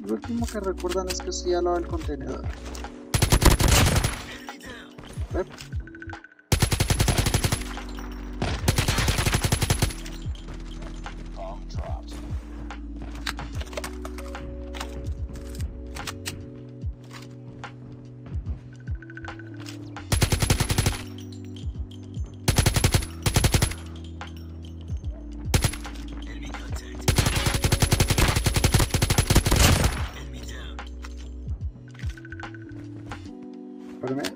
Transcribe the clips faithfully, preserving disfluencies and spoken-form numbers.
Lo último que recuerdan es que estoy al lado del contenedor. ¿Ver? Espérame.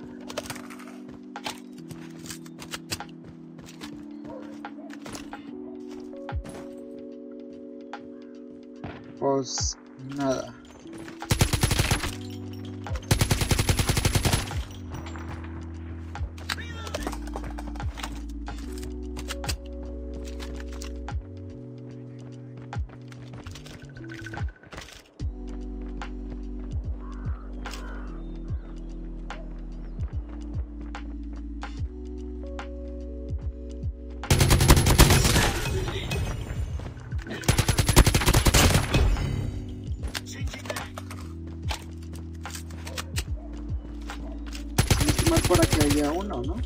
Pues nada. Por aquí había uno, ¿no?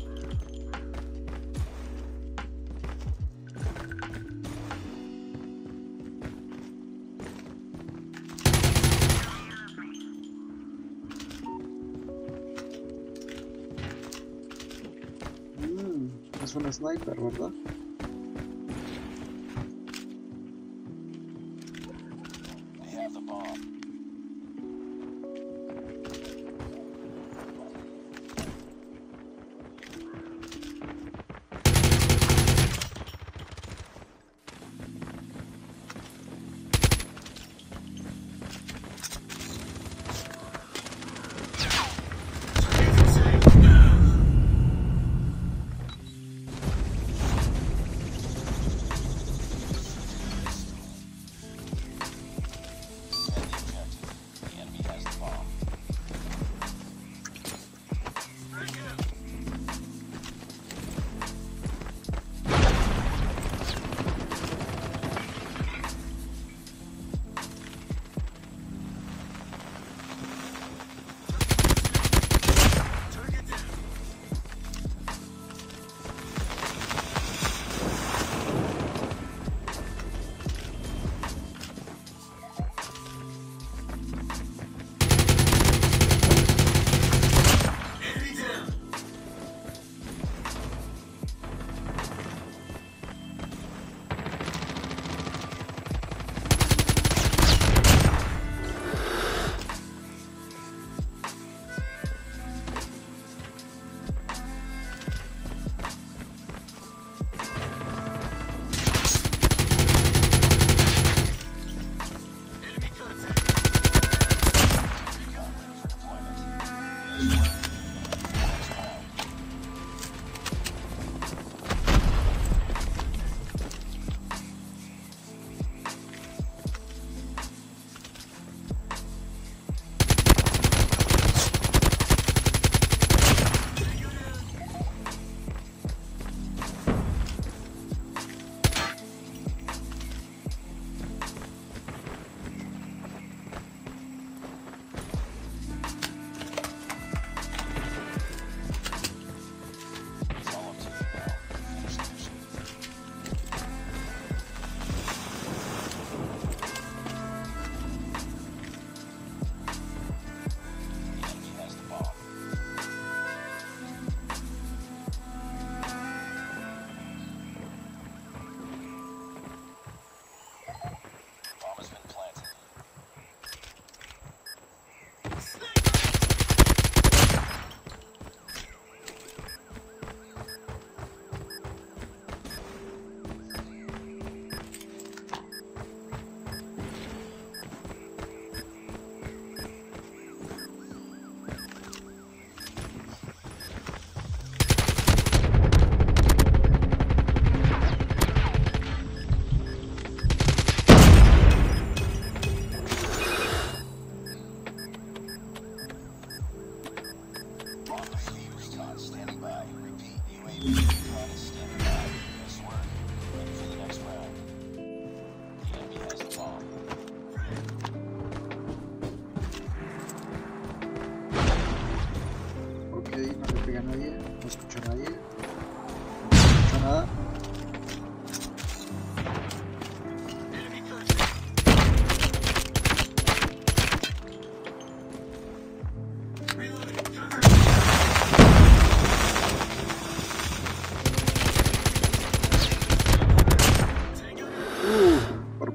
Mm, es un sniper, ¿verdad?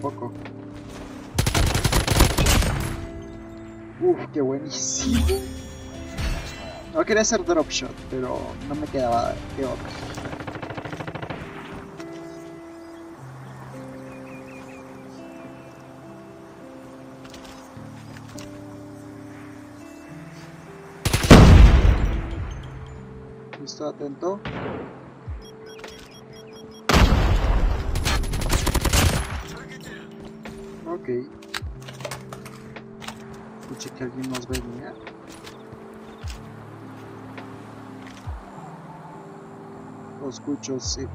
poco. Uf, qué buenísimo. No quería hacer drop shot, pero no me quedaba de otra. Listo, atento. Ok. Escuché que alguien nos venía. Lo escucho, sí.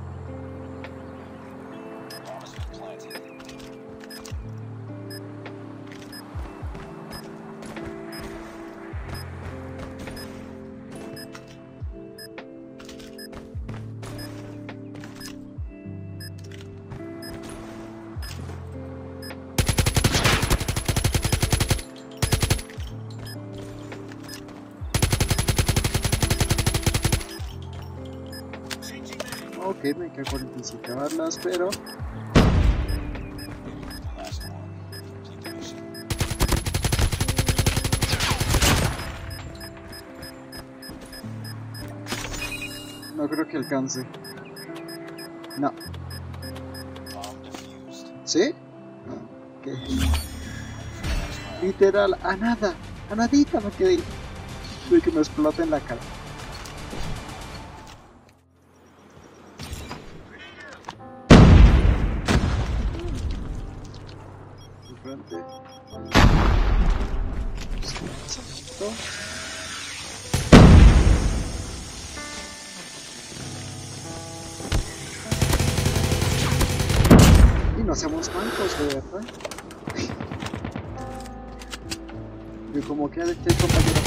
Ok, me quedan cuarenta y siete balas, pero... no creo que alcance. No. ¿Sí? Ok. Literal, a nada. A nadita me quedé. De que me explote en la cara. Frente. Y no hacemos mancos, de verdad. Yo como que el compañero.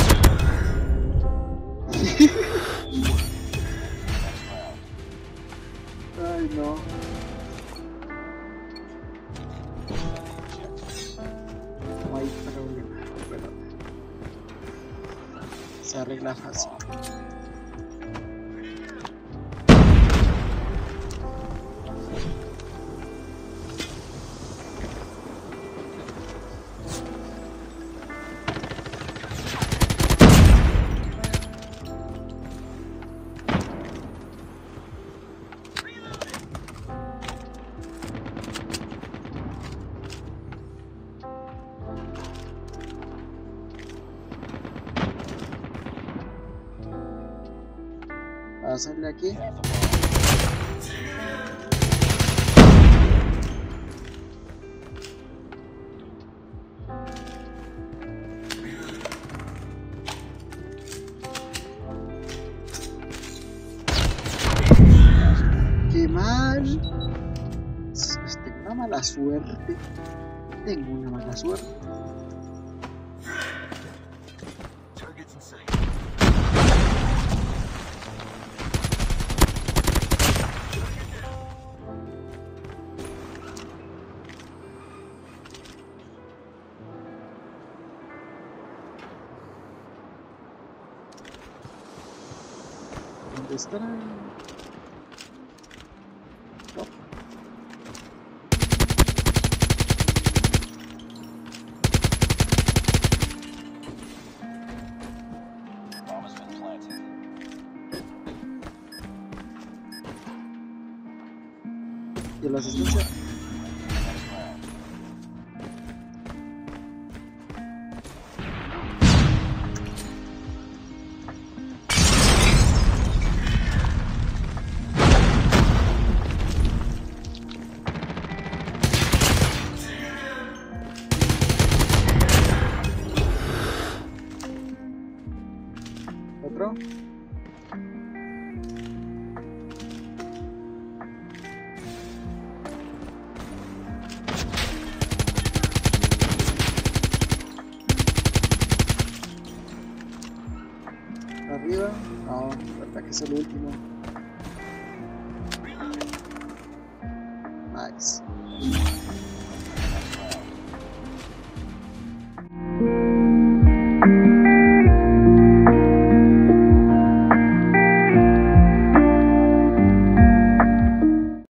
Ay, no. No hay problema, pero se arregla fácil. Hacerle aquí. Qué mal. Tengo una mala suerte. Tengo una mala suerte. ¿Dónde estarán? No. ¿Y la asistencia? ¿Otro? Arriba. No, verdad que es el último.